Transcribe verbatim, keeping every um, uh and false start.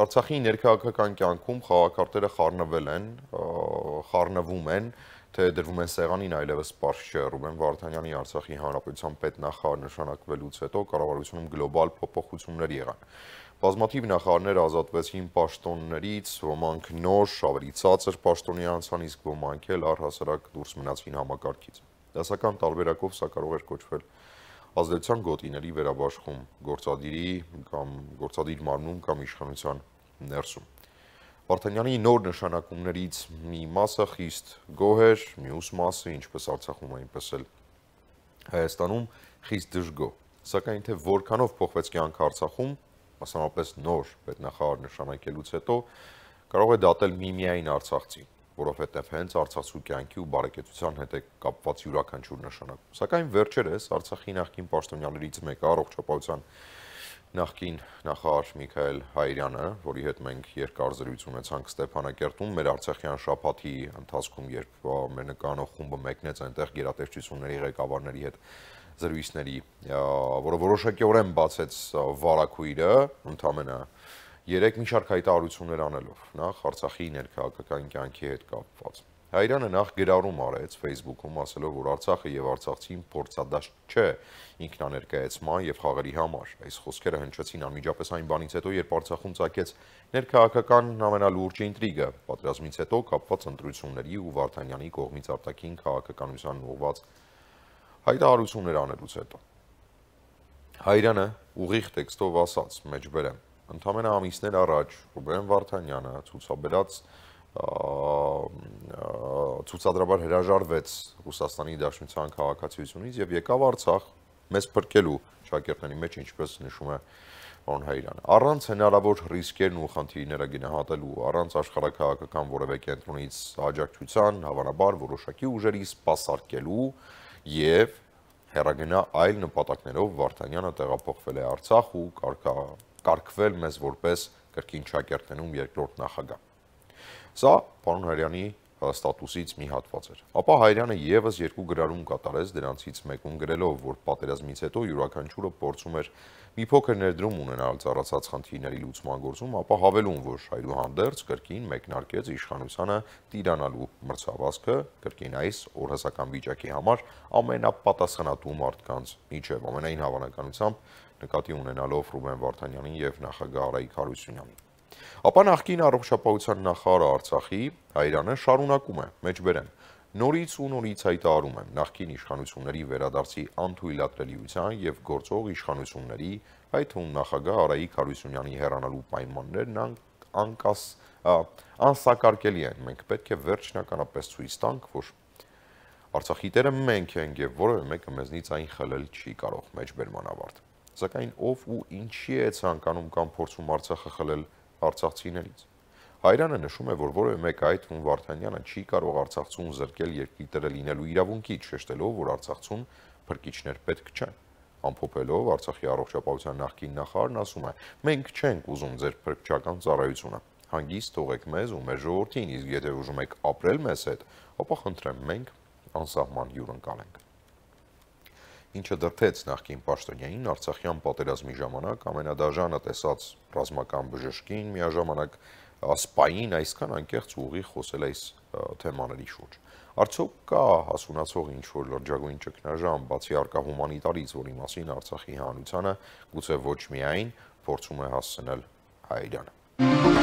Արցախի ներքաղաքական կյանքում խաղաքարտերը խառնվել են, խառնվում են, թե դրվում են սեղանին այլևս պարզ չէ։ Ռուբեն Վարդանյանի Արցախի Հանրապետության պետնախարար նշանակվելուց հետո կառավարությունում գլոբալ փոփոխություններ եղան։ Բազմաթիվ նախարարներ ազատվեցին պաշտոններից, ոմանք նոր, ավելի ցածր պաշտոնի անցան, իսկ ոմանք էլ առհասարակ դուրս մնացին համակարգից։ Դասական տարբերակով սա կարող էր կոչվել ազդեցության գոտիների վերաբաշխում, գործադիրի կամ գործադիր մարմնում կամ իշխանության ներսում։ Վարդանյանի նոր նշանակումներից մի մասը խիստ գոհ էր, մյուս մասը, ինչպես Արցախում, այնպես էլ Հայաստանում, խիստ դժգոհ։ Սակայն թե որքանով փոխվեց կյանքը Արցախում, մասնավորապես նոր պետնախարար նշանակելուց հետո, կարող է դատել միմիայն արցախցին, որովհետև հենց արցախցու կյանքի ու բարեկեցության հետ է կապված յուրաքանչյուր նշանակում։ Սակայն վերջերս Արցախի նախկին պաշտոնյաներից մեկը, առողջապահության նախկին նախարար Միքայել Հայրյանը, որի հետ մենք երկար զրույց ունեցանք Ստեփանակերտում, մեր արցախյան շաբաթի ընթացքում, երբ մեր նկարանող խումբը մեկնեց այնտեղ գերատեսչությունների ղեկավարների հետ զրույցների, որը որոշակիորեն բացեց վարակույրը, ընդամենը երեք մի շարք հայտարարություններ անելով, նախ Արցախի ներքաղաքական կյանքի հետ կապված։ Հայրյանը նախ գրառում արեց Facebook-ում, ասելով, որ Արցախը եւ արցախցին փորձադաշտ չէ ինքնաներկայացման եւ խաղերի համար։ Այս խոսքերը հնչեցին անմիջապես այն բանից հետո, երբ Արցախում ծագեց ներքաղաքական ամենալուրջ ինտրիգը, պատերազմից հետո կապված ընտրությունների ու Վարդանյանի կողմից արտաքին քաղաքականության ուղղված հայտարարություններ անելուց հետո։ Հայրյանը ուղիղ տեքստով ասաց, մեջբերեմ, ընդամենը ամիսներ առաջ Ռուբեն Վարդանյանը ցուցաբերած ցուցադրաբար հրաժարվեց Ռուսաստանի Դաշնության քաղաքացիությունից եւ եկավ Արցախ մեզ փրկելու շակերտների մեջ, ինչպես նշում է պարոն Հայրյանը, առանց հնարավոր ռիսկերն ու խնդիրները գնահատելու, առանց աշխարհաքաղաքական որևէ կենտրոնից աջակցության, հավանաբար որոշակի ուժերի սպասարկելու եւ հեռագնա այլ նպատակներով Վարդանյանը տեղափոխվել է Արցախ ու կարգվել մեզ որպես կրկին շակերտներում երկրորդ նախագահ։ Սա պարոն Հայրյանի ստատուսից մի հատված էր։ Ապա Հայրյանը եւս երկու գրառում կատարեց, դրանցից մեկում գրելով, որ պատերազմից հետո յուրաքանչյուրը փորձում էր մի փոքր ներդրում ունենալ ծառացած խնդիրների լուծման գործում, ապա հավելում, որ այդուհանդերձ կրկին մեկնարկեց իշխանությանը տիրանալու մրցավազքը, կրկին այս օրհասական վիճակի համար ամենապատասխանատու մարդկանց միջև, ամենայն հավանականությամբ նկատի ունենալով Ռուբեն Վարդանյանին եւ նախագահ Արայիկ Հարությունյանին։ Ապա նախկին առողջապահության նախարարը Արցախի Հայրյանը շարունակում է, մեջբերեմ, նորից ու նորից հայտարարում եմ նախկին իշխանությունների վերադարձի անթույլատրելիության եւ գործող իշխանությունների, այդ թվում նախագահ Արայիկ Հարությունյանի հեռանալու պայմաններն անկաս անսակարկելի են։ Մենք պետք է վերջնականապես ցույց տանք, որ Արցախի տերը մենք ենք եւ որևէ մեկը մեզնից այն խլել չի կարող, մեջբերման ավարտ։ Սակայն ով ու ինչի է ցանկանում կամ փորձում Արցախը խլել արցախցիներից։ Հայրյանը նշում է, որ որևէ մեկը, այդ թվում Վարդանյանը, չի կարող արցախցուն զրկել երկրի տերը լինելու իրավունքից, շեշտելով, որ Արցախցուն փրկիչներ պետք չեն։ Ամփոփելով Արցախի առողջապահության նախկին նախարարն ասում է. մենք չենք ուզում ձեր փրկչական ծառայությունը։ Հանգիստ թողեք մեզ ու մեր ժողովրդին, իսկ եթե ուզում եք ապրել մեզ հետ, ապա խնդրեմ, մենք անսահման հյուրընկալ ենք։ Ինչը դրդեց նախկին պաշտոնյանին Արցախյան պատերազմի ժամանակ ամենադաժանը տեսած ռազմական բժշկին, միաժամանակ սպային այսքան անկեղծ ուղիղ խոսել այս թեմաների շուրջ։ Արդյոք կա հասունացող ինչ-որ լրջագույն ճգնաժամ, բացի առկա հումանիտարից, որի մասին Արցախի հանրությանը գուցե ոչ միայն փորձում է հասցնել Հայրյանը։